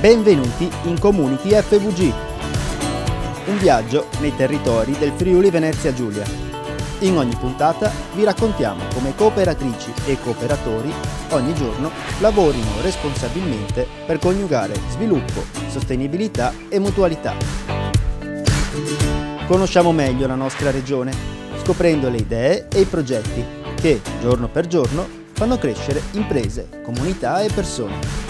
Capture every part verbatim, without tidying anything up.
Benvenuti in Community F V G, un viaggio nei territori del Friuli Venezia Giulia. In ogni puntata vi raccontiamo come cooperatrici e cooperatori ogni giorno lavorino responsabilmente per coniugare sviluppo, sostenibilità e mutualità. Conosciamo meglio la nostra regione, scoprendo le idee e i progetti che, giorno per giorno, fanno crescere imprese, comunità e persone.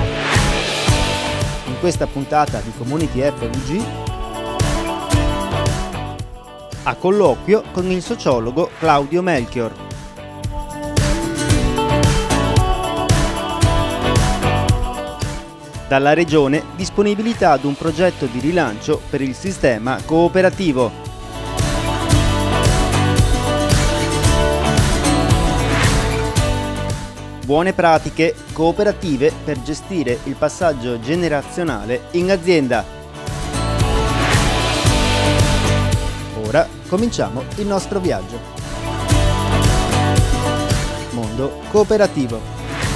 In questa puntata di Community F V G, a colloquio con il sociologo Claudio Melchior. Dalla Regione disponibilità ad un progetto di rilancio per il sistema cooperativo. Buone pratiche cooperative per gestire il passaggio generazionale in azienda. Ora cominciamo il nostro viaggio. Mondo cooperativo.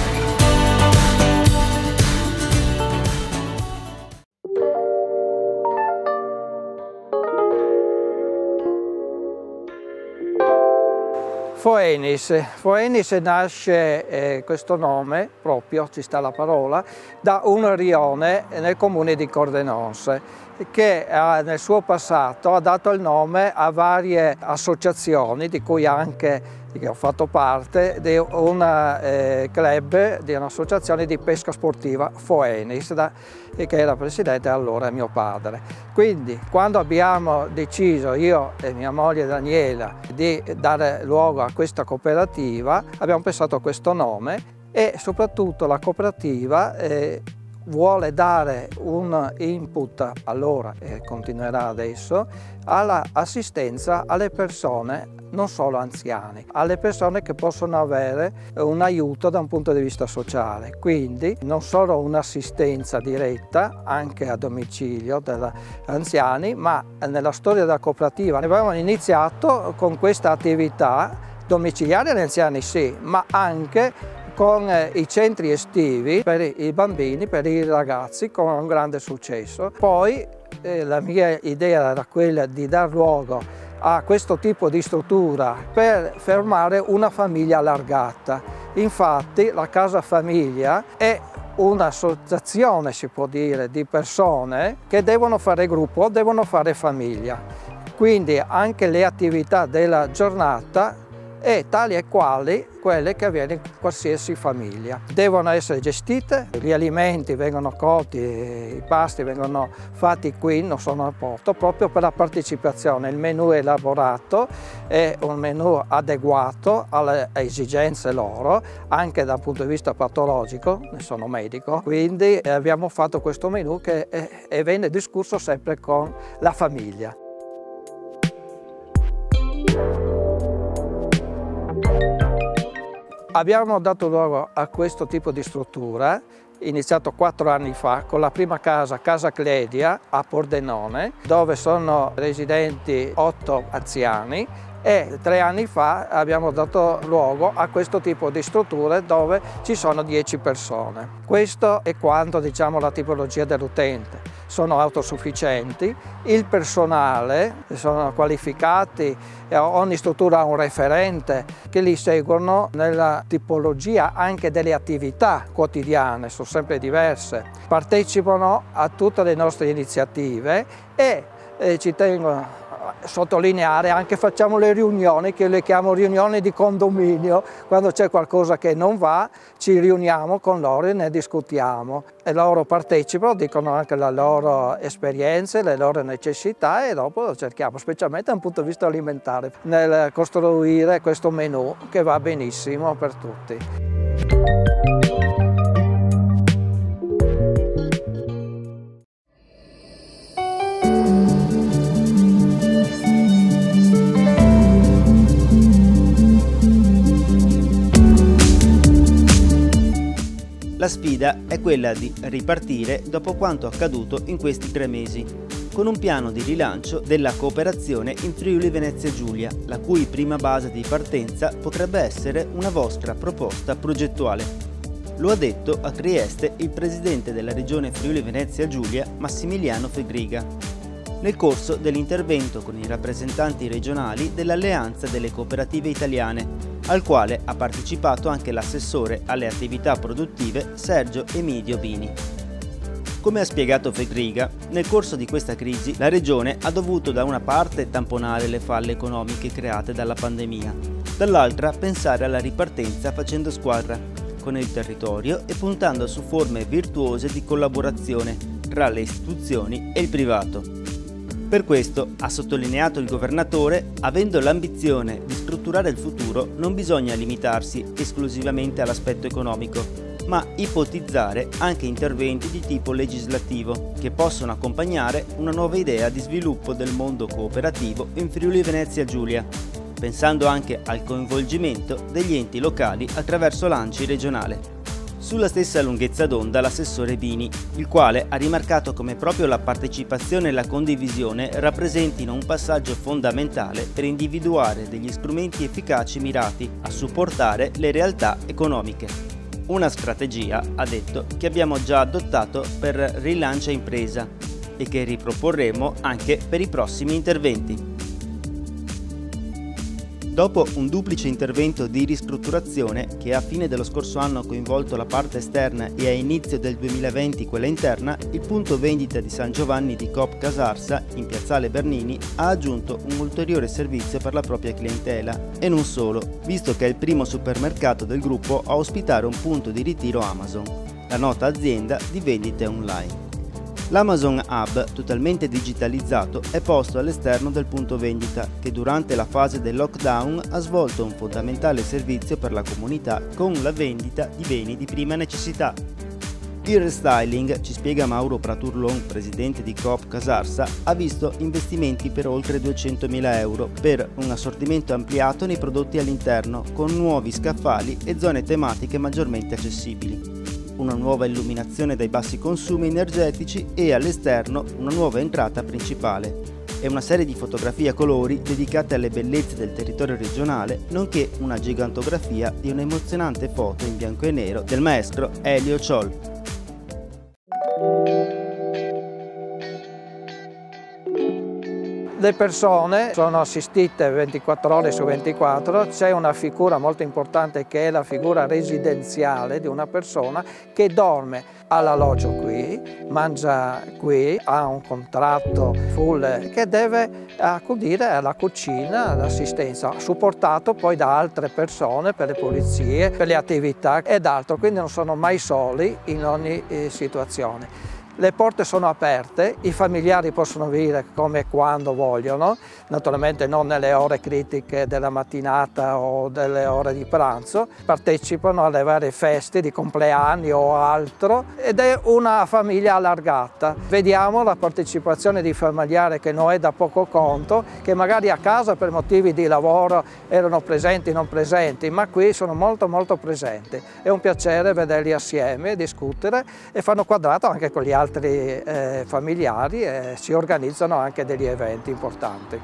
Foenis. Foenis nasce, eh, questo nome, proprio, ci sta la parola, da un rione nel comune di Cordenonse, che eh, nel suo passato ha dato il nome a varie associazioni, di cui anche che ho fatto parte, di un eh, club, di un'associazione di pesca sportiva, Foenis, da, che era presidente allora mio padre. Quindi quando abbiamo deciso, io e mia moglie Daniela, di dare luogo a questa cooperativa, abbiamo pensato a questo nome e soprattutto la cooperativa eh, vuole dare un input, allora e continuerà adesso, all'assistenza alle persone, non solo anziani, alle persone che possono avere un aiuto da un punto di vista sociale. Quindi non solo un'assistenza diretta, anche a domicilio degli anziani, ma nella storia della cooperativa abbiamo iniziato con questa attività domiciliare agli anziani, sì, ma anche con i centri estivi per i bambini, per i ragazzi, con un grande successo. Poi eh, la mia idea era quella di dar luogo a questo tipo di struttura per formare una famiglia allargata. Infatti la Casa Famiglia è un'associazione, si può dire, di persone che devono fare gruppo, devono fare famiglia. Quindi anche le attività della giornata e tali e quali quelle che avviene in qualsiasi famiglia. Devono essere gestite, gli alimenti vengono colti, i pasti vengono fatti qui, non sono a porto, proprio per la partecipazione. Il menù è elaborato, è un menù adeguato alle esigenze loro, anche dal punto di vista patologico, ne sono medico, quindi abbiamo fatto questo menù che è, e viene discusso sempre con la famiglia. Abbiamo dato luogo a questo tipo di struttura, iniziato quattro anni fa, con la prima casa, Casa Cledia, a Pordenone, dove sono residenti otto anziani, e tre anni fa abbiamo dato luogo a questo tipo di strutture dove ci sono dieci persone. Questo è quanto, diciamo, la tipologia dell'utente. Sono autosufficienti, il personale sono qualificati, ogni struttura ha un referente che li seguono nella tipologia anche delle attività quotidiane, sono sempre diverse. Partecipano a tutte le nostre iniziative e eh, ci tengo sottolineare, anche facciamo le riunioni, che le chiamo riunioni di condominio. Quando c'è qualcosa che non va ci riuniamo con loro e ne discutiamo e loro partecipano, dicono anche le loro esperienze, le loro necessità e dopo cerchiamo, specialmente da un punto di vista alimentare, nel costruire questo menù che va benissimo per tutti. La sfida è quella di ripartire dopo quanto accaduto in questi tre mesi, con un piano di rilancio della cooperazione in Friuli Venezia Giulia, la cui prima base di partenza potrebbe essere una vostra proposta progettuale. Lo ha detto a Trieste il presidente della regione Friuli Venezia Giulia, Massimiliano Fedriga, nel corso dell'intervento con i rappresentanti regionali dell'Alleanza delle Cooperative Italiane, al quale ha partecipato anche l'assessore alle attività produttive Sergio Emidio Bini. Come ha spiegato Fedriga, nel corso di questa crisi la Regione ha dovuto da una parte tamponare le falle economiche create dalla pandemia, dall'altra pensare alla ripartenza facendo squadra con il territorio e puntando su forme virtuose di collaborazione tra le istituzioni e il privato. Per questo, ha sottolineato il governatore, avendo l'ambizione di strutturare il futuro non bisogna limitarsi esclusivamente all'aspetto economico, ma ipotizzare anche interventi di tipo legislativo che possono accompagnare una nuova idea di sviluppo del mondo cooperativo in Friuli Venezia Giulia, pensando anche al coinvolgimento degli enti locali attraverso l'ANCI regionale. Sulla stessa lunghezza d'onda l'assessore Bini, il quale ha rimarcato come proprio la partecipazione e la condivisione rappresentino un passaggio fondamentale per individuare degli strumenti efficaci mirati a supportare le realtà economiche. Una strategia, ha detto, che abbiamo già adottato per Rilancia Impresa e che riproporremo anche per i prossimi interventi. Dopo un duplice intervento di ristrutturazione che a fine dello scorso anno ha coinvolto la parte esterna e a inizio del duemilaventi quella interna, il punto vendita di San Giovanni di Coop Casarsa, in piazzale Bernini, ha aggiunto un ulteriore servizio per la propria clientela, e non solo, visto che è il primo supermercato del gruppo a ospitare un punto di ritiro Amazon, la nota azienda di vendite online. L'Amazon Hub, totalmente digitalizzato, è posto all'esterno del punto vendita, che durante la fase del lockdown ha svolto un fondamentale servizio per la comunità con la vendita di beni di prima necessità. Il restyling, ci spiega Mauro Praturlon, presidente di Coop Casarsa, ha visto investimenti per oltre duecentomila euro per un assortimento ampliato nei prodotti all'interno, con nuovi scaffali e zone tematiche maggiormente accessibili. Una nuova illuminazione dai bassi consumi energetici e all'esterno una nuova entrata principale e una serie di fotografie a colori dedicate alle bellezze del territorio regionale, nonché una gigantografia di un'emozionante foto in bianco e nero del maestro Elio Ciol. Le persone sono assistite ventiquattro ore su ventiquattro, c'è una figura molto importante che è la figura residenziale di una persona che dorme all'alloggio qui, mangia qui, ha un contratto full che deve accudire alla cucina, all'assistenza, supportato poi da altre persone per le pulizie, per le attività ed altro, quindi non sono mai soli in ogni eh, situazione. Le porte sono aperte, i familiari possono venire come e quando vogliono, naturalmente non nelle ore critiche della mattinata o delle ore di pranzo, partecipano alle varie feste di compleanni o altro ed è una famiglia allargata. Vediamo la partecipazione di familiari che non è da poco conto, che magari a casa per motivi di lavoro erano presenti, non presenti, ma qui sono molto molto presenti. È un piacere vederli assieme, discutere e fanno quadrato anche con gli altri altri eh, familiari e si organizzano anche degli eventi importanti.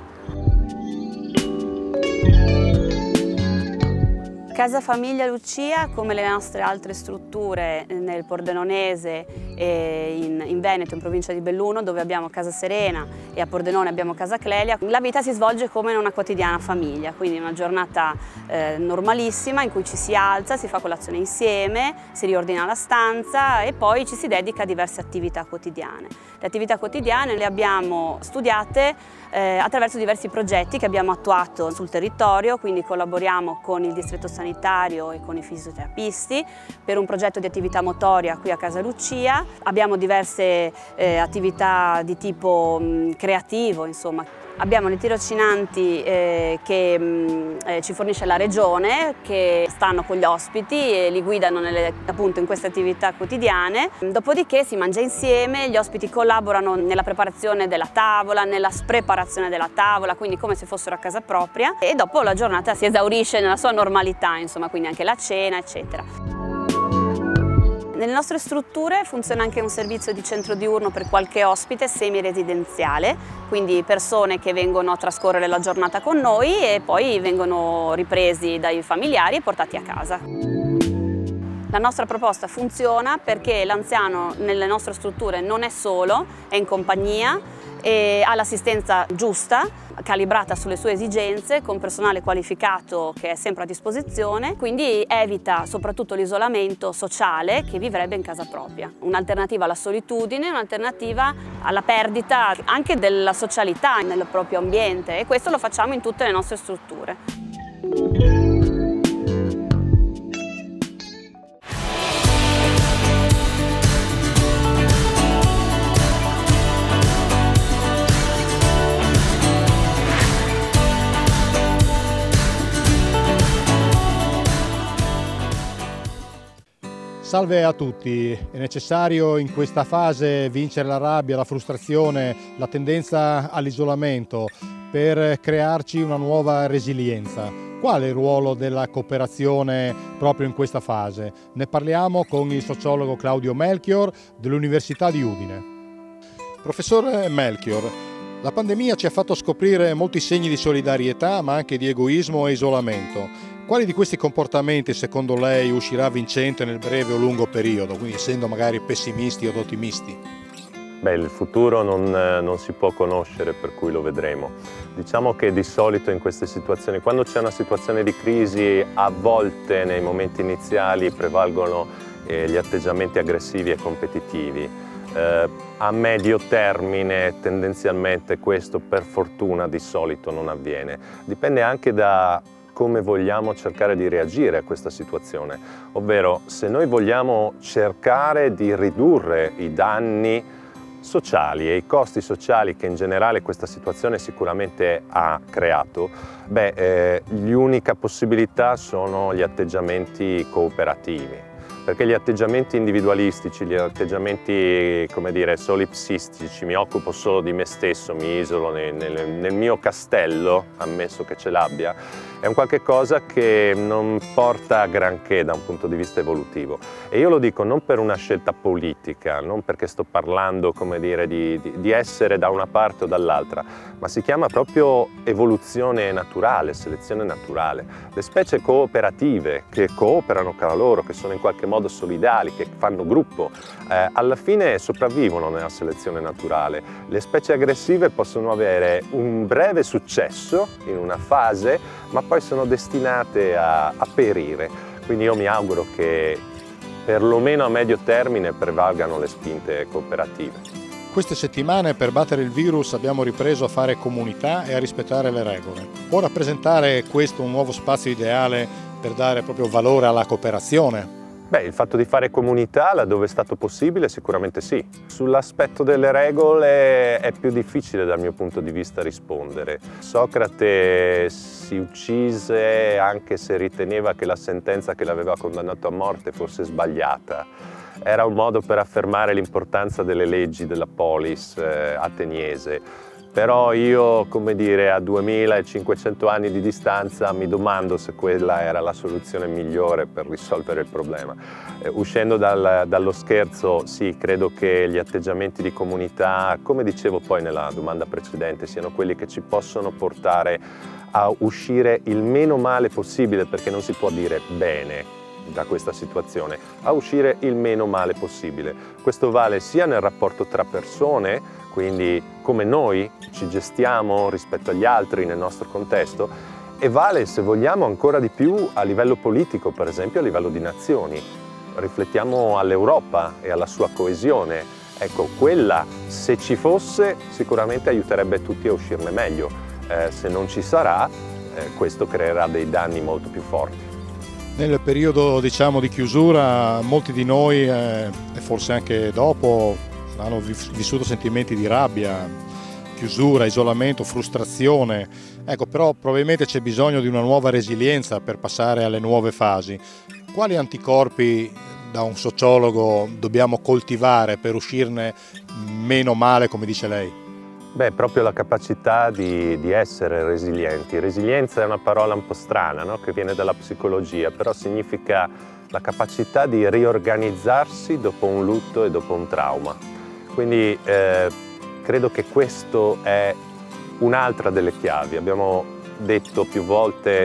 Casa Famiglia Lucia, come le nostre altre strutture nel Pordenonese e in, in Veneto, in provincia di Belluno, dove abbiamo Casa Serena e a Pordenone abbiamo Casa Clelia, la vita si svolge come in una quotidiana famiglia, quindi una giornata eh, normalissima in cui ci si alza, si fa colazione insieme, si riordina la stanza e poi ci si dedica a diverse attività quotidiane. Le attività quotidiane le abbiamo studiate eh, attraverso diversi progetti che abbiamo attuato sul territorio, quindi collaboriamo con il distretto sanitario sanitario e con i fisioterapisti per un progetto di attività motoria qui a Casa Lucia. Abbiamo diverse eh, attività di tipo mh, creativo, insomma. Abbiamo le tirocinanti eh, che mh, eh, ci fornisce la Regione, che stanno con gli ospiti e li guidano nelle, appunto in queste attività quotidiane. Dopodiché si mangia insieme, gli ospiti collaborano nella preparazione della tavola, nella spreparazione della tavola, quindi come se fossero a casa propria, e dopo la giornata si esaurisce nella sua normalità, insomma, quindi anche la cena, eccetera. Nelle nostre strutture funziona anche un servizio di centro diurno per qualche ospite semi-residenziale, quindi persone che vengono a trascorrere la giornata con noi e poi vengono ripresi dai familiari e portati a casa. La nostra proposta funziona perché l'anziano nelle nostre strutture non è solo, è in compagnia e ha l'assistenza giusta, calibrata sulle sue esigenze, con personale qualificato che è sempre a disposizione, quindi evita soprattutto l'isolamento sociale che vivrebbe in casa propria. Un'alternativa alla solitudine, un'alternativa alla perdita anche della socialità nel proprio ambiente, e questo lo facciamo in tutte le nostre strutture. Salve a tutti, è necessario in questa fase vincere la rabbia, la frustrazione, la tendenza all'isolamento per crearci una nuova resilienza. Qual è il ruolo della cooperazione proprio in questa fase? Ne parliamo con il sociologo Claudio Melchior dell'Università di Udine. Professor Melchior, la pandemia ci ha fatto scoprire molti segni di solidarietà ma anche di egoismo e isolamento. Quali di questi comportamenti secondo lei uscirà vincente nel breve o lungo periodo, quindi essendo magari pessimisti o ottimisti? Beh, il futuro non, non si può conoscere, per cui lo vedremo. Diciamo che di solito in queste situazioni, quando c'è una situazione di crisi, a volte nei momenti iniziali prevalgono eh, gli atteggiamenti aggressivi e competitivi. Eh, a medio termine tendenzialmente questo per fortuna di solito non avviene. Dipende anche da come vogliamo cercare di reagire a questa situazione, ovvero se noi vogliamo cercare di ridurre i danni sociali e i costi sociali che in generale questa situazione sicuramente ha creato, beh, eh, l'unica possibilità sono gli atteggiamenti cooperativi. Perché gli atteggiamenti individualistici, gli atteggiamenti, come dire, solipsistici, mi occupo solo di me stesso, mi isolo nel, nel, nel mio castello, ammesso che ce l'abbia, è un qualche cosa che non porta a granché da un punto di vista evolutivo. E io lo dico non per una scelta politica, non perché sto parlando, come dire, di, di, di essere da una parte o dall'altra, ma si chiama proprio evoluzione naturale, selezione naturale. Le specie cooperative che cooperano tra loro, che sono in qualche modo solidali, che fanno gruppo, eh, alla fine sopravvivono nella selezione naturale. Le specie aggressive possono avere un breve successo in una fase, ma poi sono destinate a, a perire. Quindi io mi auguro che perlomeno a medio termine prevalgano le spinte cooperative. Queste settimane per battere il virus abbiamo ripreso a fare comunità e a rispettare le regole. Può rappresentare questo un nuovo spazio ideale per dare proprio valore alla cooperazione? Beh, il fatto di fare comunità laddove è stato possibile sicuramente sì. Sull'aspetto delle regole è più difficile dal mio punto di vista rispondere. Socrate si uccise anche se riteneva che la sentenza che l'aveva condannato a morte fosse sbagliata. Era un modo per affermare l'importanza delle leggi della polis eh, ateniese. Però io, come dire, a duemilacinquecento anni di distanza mi domando se quella era la soluzione migliore per risolvere il problema. Eh, uscendo dal, dallo scherzo, sì, credo che gli atteggiamenti di comunità, come dicevo poi nella domanda precedente, siano quelli che ci possono portare a uscire il meno male possibile, perché non si può dire bene da questa situazione, a uscire il meno male possibile. Questo vale sia nel rapporto tra persone, quindi come noi ci gestiamo rispetto agli altri nel nostro contesto, e vale, se vogliamo, ancora di più a livello politico, per esempio a livello di nazioni. Riflettiamo all'Europa e alla sua coesione. Ecco, quella, se ci fosse, sicuramente aiuterebbe tutti a uscirne meglio. Eh, se non ci sarà, eh, questo creerà dei danni molto più forti. Nel periodo, diciamo, di chiusura, molti di noi, eh, e forse anche dopo, hanno vissuto sentimenti di rabbia, chiusura, isolamento, frustrazione. Ecco, però probabilmente c'è bisogno di una nuova resilienza per passare alle nuove fasi. Quali anticorpi da un sociologo dobbiamo coltivare per uscirne meno male, come dice lei? Beh, proprio la capacità di, di essere resilienti. Resilienza è una parola un po' strana, no? Che viene dalla psicologia, però significa la capacità di riorganizzarsi dopo un lutto e dopo un trauma. Quindi eh, credo che questo è un'altra delle chiavi. Abbiamo detto più volte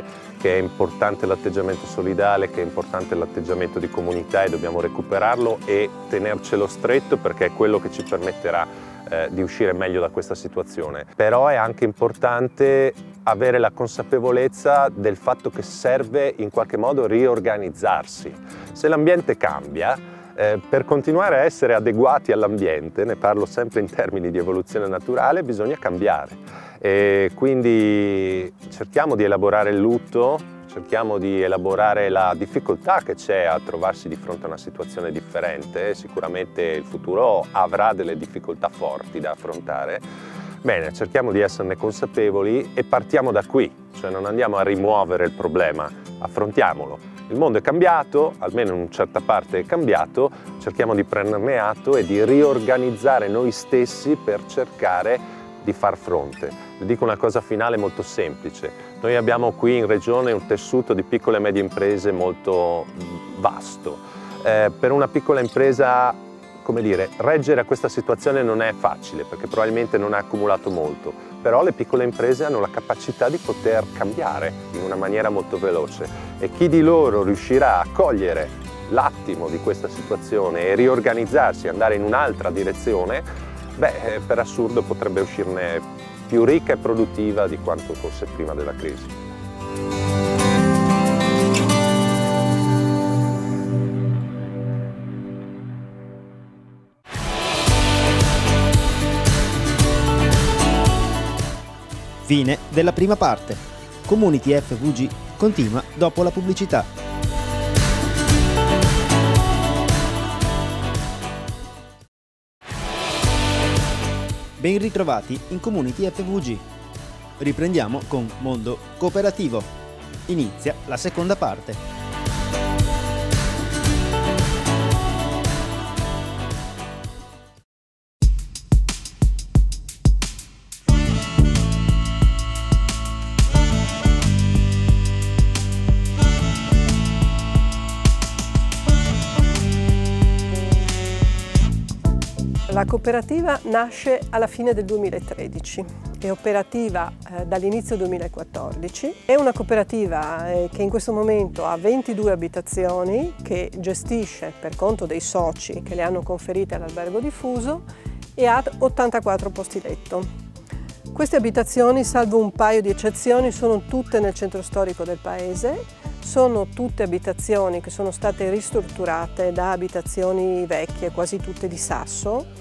che è importante l'atteggiamento solidale, che è importante l'atteggiamento di comunità e dobbiamo recuperarlo e tenercelo stretto perché è quello che ci permetterà eh, di uscire meglio da questa situazione. Però è anche importante avere la consapevolezza del fatto che serve in qualche modo riorganizzarsi. Se l'ambiente cambia, eh, per continuare a essere adeguati all'ambiente, ne parlo sempre in termini di evoluzione naturale, bisogna cambiare. E quindi cerchiamo di elaborare il lutto, cerchiamo di elaborare la difficoltà che c'è a trovarsi di fronte a una situazione differente. Sicuramente il futuro avrà delle difficoltà forti da affrontare. Bene, cerchiamo di esserne consapevoli e partiamo da qui, cioè non andiamo a rimuovere il problema, affrontiamolo. Il mondo è cambiato, almeno in una certa parte è cambiato, cerchiamo di prenderne atto e di riorganizzare noi stessi per cercare di far fronte. Vi dico una cosa finale molto semplice. Noi abbiamo qui in Regione un tessuto di piccole e medie imprese molto vasto. Eh, per una piccola impresa, come dire, reggere a questa situazione non è facile perché probabilmente non ha accumulato molto, però le piccole imprese hanno la capacità di poter cambiare in una maniera molto veloce e chi di loro riuscirà a cogliere l'attimo di questa situazione e riorganizzarsi, andare in un'altra direzione, beh, per assurdo potrebbe uscirne più ricca e produttiva di quanto fosse prima della crisi. Fine della prima parte. Community F V G continua dopo la pubblicità. Ben ritrovati in Community F V G. Riprendiamo con Mondo Cooperativo. Inizia la seconda parte. La cooperativa nasce alla fine del duemilatredici, è operativa eh, dall'inizio duemilaquattordici. È una cooperativa eh, che in questo momento ha ventidue abitazioni, che gestisce per conto dei soci che le hanno conferite all'albergo diffuso e ha ottantaquattro posti letto. Queste abitazioni, salvo un paio di eccezioni, sono tutte nel centro storico del paese. Sono tutte abitazioni che sono state ristrutturate da abitazioni vecchie, quasi tutte di sasso.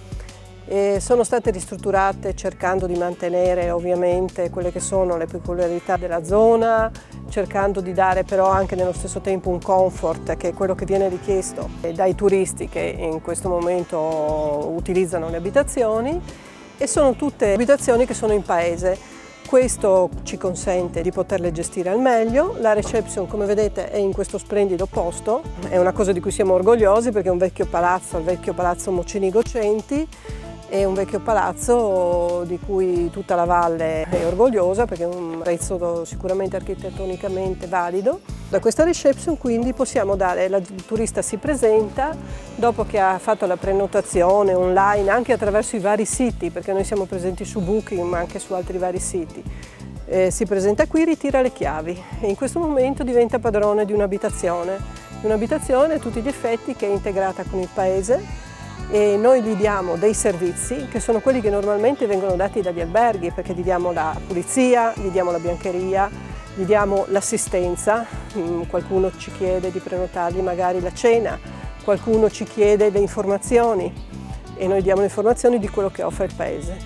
E sono state ristrutturate cercando di mantenere ovviamente quelle che sono le peculiarità della zona, cercando di dare però anche nello stesso tempo un comfort, che è quello che viene richiesto dai turisti che in questo momento utilizzano le abitazioni, e sono tutte abitazioni che sono in paese. Questo ci consente di poterle gestire al meglio. La reception, come vedete, è in questo splendido posto, è una cosa di cui siamo orgogliosi perché è un vecchio palazzo, il vecchio palazzo Mocenigo Centi, è un vecchio palazzo di cui tutta la valle è orgogliosa perché è un pezzo sicuramente architettonicamente valido. Da questa reception quindi possiamo dare, il turista si presenta dopo che ha fatto la prenotazione online anche attraverso i vari siti, perché noi siamo presenti su Booking ma anche su altri vari siti. Eh, si presenta qui, ritira le chiavi e in questo momento diventa padrone di un'abitazione. Un'abitazione a tutti gli effetti che è integrata con il paese, e noi gli diamo dei servizi che sono quelli che normalmente vengono dati dagli alberghi, perché gli diamo la pulizia, gli diamo la biancheria, gli diamo l'assistenza, qualcuno ci chiede di prenotargli magari la cena, qualcuno ci chiede le informazioni e noi diamo le informazioni di quello che offre il paese.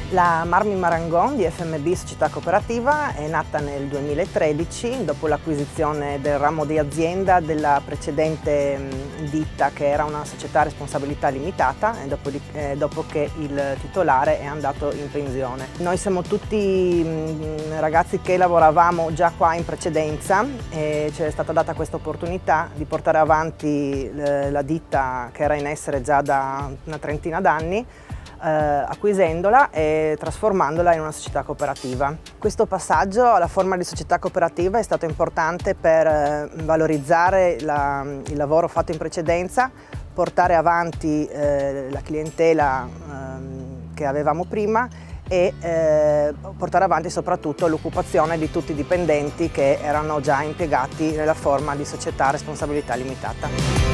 La Marmi Marangon di F M B Società Cooperativa è nata nel duemilatredici dopo l'acquisizione del ramo di azienda della precedente ditta, che era una società a responsabilità limitata, e dopo, di, eh, dopo che il titolare è andato in pensione. Noi siamo tutti mh, ragazzi che lavoravamo già qua in precedenza e ci è stata data questa opportunità di portare avanti eh, la ditta che era in essere già da una trentina d'anni, Eh, acquisendola e trasformandola in una società cooperativa. Questo passaggio alla forma di società cooperativa è stato importante per eh, valorizzare la, il lavoro fatto in precedenza, portare avanti eh, la clientela eh, che avevamo prima e eh, portare avanti soprattutto l'occupazione di tutti i dipendenti che erano già impiegati nella forma di società a responsabilità limitata.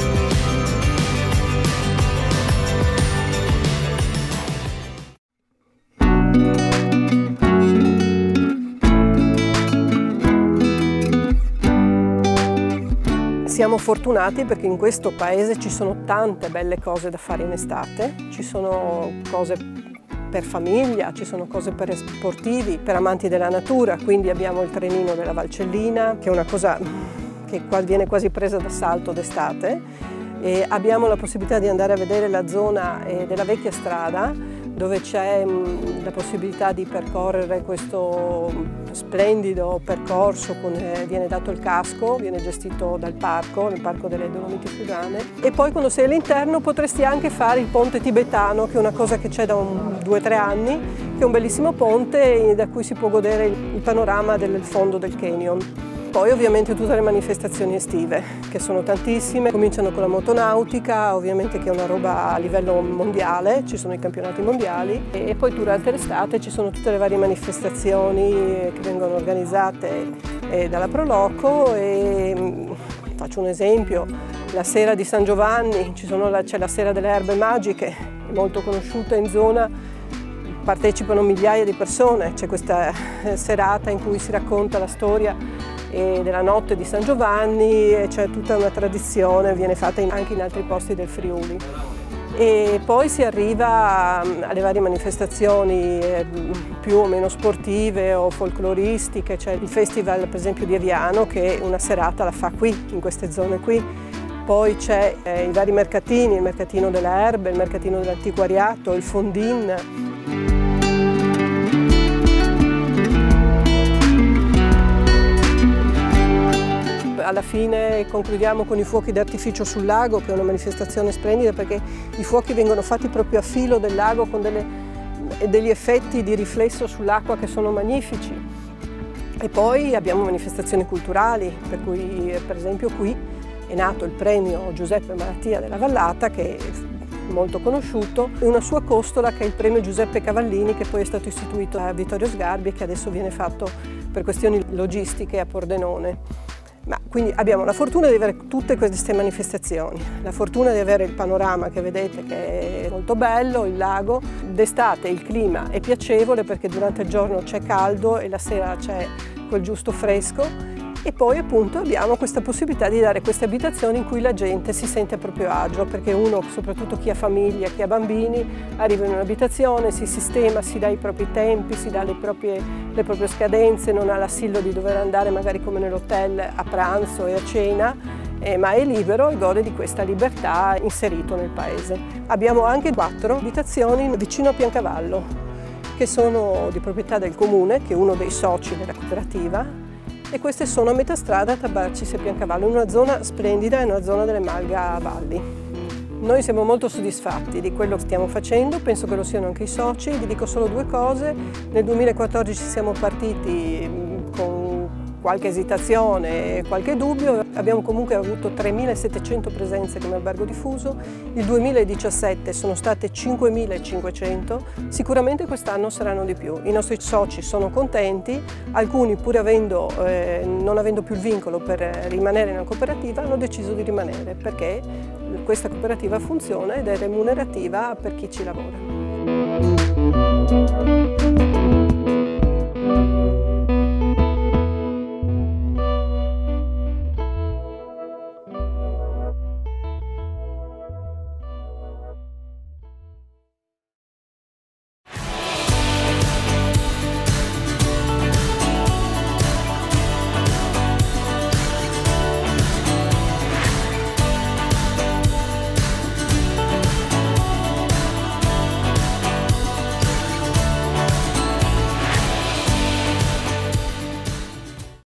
Siamo fortunati perché in questo paese ci sono tante belle cose da fare in estate, ci sono cose per famiglia, ci sono cose per sportivi, per amanti della natura, quindi abbiamo il trenino della Valcellina, che è una cosa che viene quasi presa d'assalto d'estate, e abbiamo la possibilità di andare a vedere la zona della vecchia strada, dove c'è la possibilità di percorrere questo splendido percorso, con, eh, viene dato il casco, viene gestito dal parco, nel parco delle Dolomiti Friulane, e poi quando sei all'interno potresti anche fare il ponte tibetano, che è una cosa che c'è da un, due o tre anni, che è un bellissimo ponte da cui si può godere il, il panorama del fondo del canyon. Poi ovviamente tutte le manifestazioni estive, che sono tantissime, cominciano con la motonautica, ovviamente che è una roba a livello mondiale, ci sono i campionati mondiali, e poi durante l'estate ci sono tutte le varie manifestazioni che vengono organizzate dalla Proloco. E faccio un esempio, la sera di San Giovanni, c'è la sera delle erbe magiche, molto conosciuta in zona, partecipano migliaia di persone, c'è questa serata in cui si racconta la storia della notte di San Giovanni, e c'è tutta una tradizione, viene fatta anche in altri posti del Friuli. E poi si arriva alle varie manifestazioni più o meno sportive o folcloristiche, c'è il festival per esempio di Eviano, che una serata la fa qui, in queste zone qui. Poi c'è eh, i vari mercatini, il mercatino delle erbe, il mercatino dell'antiquariato, il fondin. Alla fine concludiamo con i fuochi d'artificio sul lago, che è una manifestazione splendida perché i fuochi vengono fatti proprio a filo del lago con delle, degli effetti di riflesso sull'acqua che sono magnifici. E poi abbiamo manifestazioni culturali, per cui per esempio qui è nato il premio Giuseppe Malattia della Vallata, che è molto conosciuto, e una sua costola che è il premio Giuseppe Cavallini, che poi è stato istituito a Vittorio Sgarbi e che adesso viene fatto per questioni logistiche a Pordenone. Ma quindi abbiamo la fortuna di avere tutte queste manifestazioni, la fortuna di avere il panorama che vedete, che è molto bello, il lago. D'estate il clima è piacevole perché durante il giorno c'è caldo e la sera c'è quel giusto fresco, e poi appunto abbiamo questa possibilità di dare queste abitazioni in cui la gente si sente a proprio agio, perché uno, soprattutto chi ha famiglia, chi ha bambini, arriva in un'abitazione, si sistema, si dà i propri tempi, si dà le proprie, le proprie scadenze, non ha l'assillo di dover andare magari come nell'hotel a pranzo e a cena, eh, ma è libero e gode di questa libertà inserito nel paese. Abbiamo anche quattro abitazioni vicino a Piancavallo, che sono di proprietà del comune, che è uno dei soci della cooperativa, e queste sono a metà strada tra Barcis e Piancavallo, in una zona splendida, in una zona delle Malga Valli. Noi siamo molto soddisfatti di quello che stiamo facendo, penso che lo siano anche i soci. Vi dico solo due cose: nel duemilaquattordici siamo partiti con qualche esitazione e qualche dubbio, abbiamo comunque avuto tremilasettecento presenze come albergo diffuso, il duemiladiciassette sono state cinquemilacinquecento, sicuramente quest'anno saranno di più. I nostri soci sono contenti, alcuni pur avendo, eh, non avendo più il vincolo per rimanere nella cooperativa hanno deciso di rimanere perché questa cooperativa funziona ed è remunerativa per chi ci lavora.